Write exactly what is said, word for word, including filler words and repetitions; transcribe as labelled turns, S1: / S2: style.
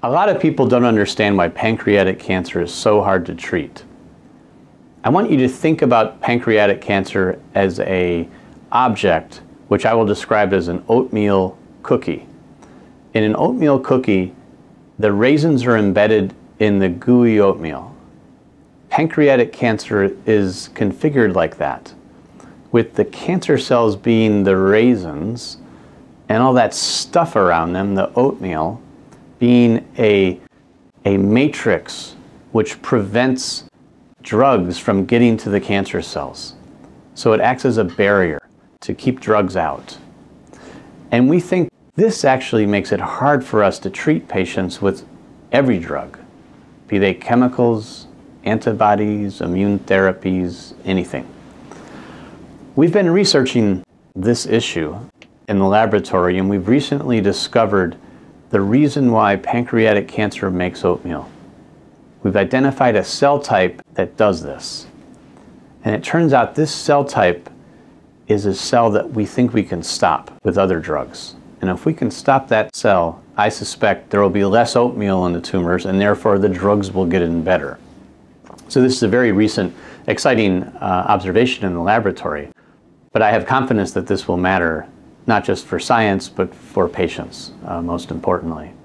S1: A lot of people don't understand why pancreatic cancer is so hard to treat. I want you to think about pancreatic cancer as an object, which I will describe as an oatmeal cookie. In an oatmeal cookie, the raisins are embedded in the gooey oatmeal. Pancreatic cancer is configured like that, with the cancer cells being the raisins and all that stuff around them, the oatmeal, being a, a matrix which prevents drugs from getting to the cancer cells. So it acts as a barrier to keep drugs out. And we think this actually makes it hard for us to treat patients with every drug, be they chemicals, antibodies, immune therapies, anything. We've been researching this issue in the laboratory, and we've recently discovered the reason why pancreatic cancer makes oatmeal. We've identified a cell type that does this. And it turns out this cell type is a cell that we think we can stop with other drugs. And if we can stop that cell, I suspect there will be less oatmeal in the tumors, and therefore the drugs will get in better. So this is a very recent, exciting uh, observation in the laboratory. But I have confidence that this will matter not just for science, but for patients, uh, most importantly.